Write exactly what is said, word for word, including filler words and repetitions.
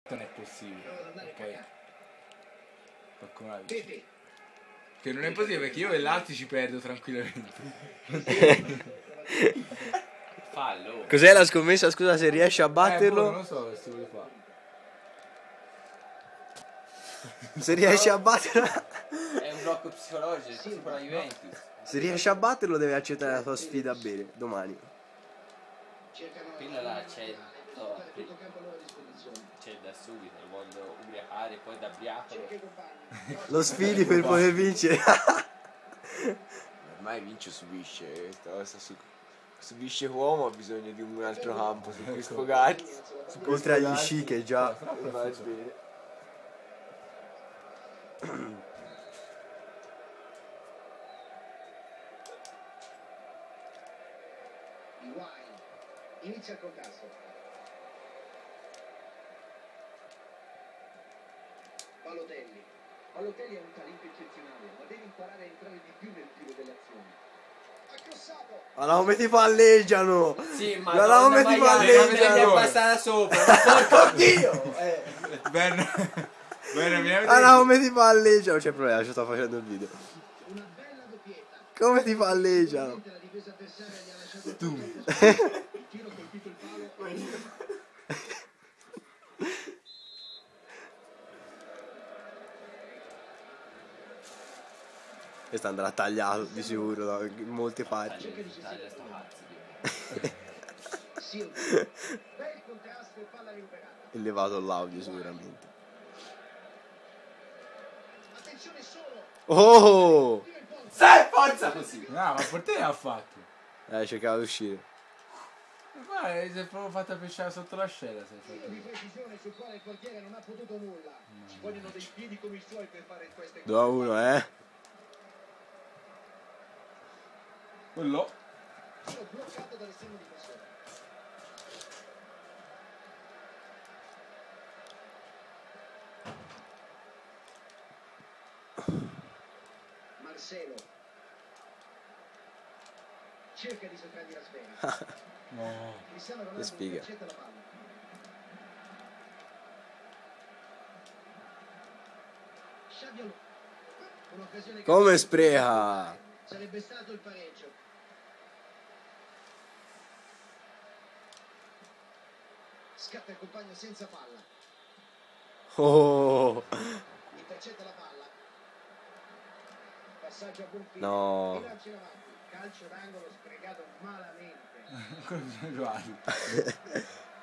Non è possibile, ok? Qualcuno la dice. Che non è possibile perché io e l'altro ci perdo tranquillamente. Fallo. Cos'è la scommessa? Scusa, se riesci a batterlo. Eh, boh, non lo so che si vuole fare. Se riesci a batterlo. È un blocco psicologico, tipo la Juventus. Se riesci a batterlo devi accettare la tua sfida bene, domani. Quello là c'è. Oh, c'è da subito, lo voglio ubriacare, poi da ubriacolo. Lo sfidi per poter vincere. Ormai vince o subisce, questa cosa su, subisce uomo ha bisogno di un altro campo su cui sfogarsi. Su cui Oltre agli sfogarsi. sci che già. E va bene. Inizia col tasso. Balotelli. Balotelli ha un talento eccezionale, ma deve imparare a entrare di più nel tiro delle azioni. Accrossato. Guarda come ti palleggiano! Sì, ma Guarda come ti palleggiano! è passata sopra, ma porco Dio! Eh. Bene, bene, vieni a Guarda vedere. come ti palleggiano! C'è problema, ci sto facendo il video. Una bella doppietta. Come ti palleggiano? La difesa avversaria gli ha lasciato Tu. il tiro, colpito il palo. Questo andrà tagliato di sicuro da molte parti. Taglia sto cazzo. Sì, bel contrasto e palla recuperata. Elevato l'audio sicuramente. Attenzione solo. Oh! Sai, forza così! No, ma per te l'ha fatto. Eh, cercava di uscire. Ma si è proprio fatta pesciare sotto l'ascella. sei Tiro fatto. di precisione sul quale il portiere non ha potuto nulla. Ci vogliono dei piedi come i suoi per fare queste cose. due a uno, eh? Quello. Tiro bloccato dall'estremo difensore. Marcelo cerca di sottrargli la sfera. No. Cristiano Che Ronaldo sfiga. accetta la palla. Xabi Alonso. Un'occasione che Come spreca! sarebbe stato il pareggio. Scatta il compagno senza palla. Oh! Intercetta la palla. Passaggio a buon fine. No. E lancio in avanti. Calcio d'angolo sprecato malamente. Come bisogna giocare?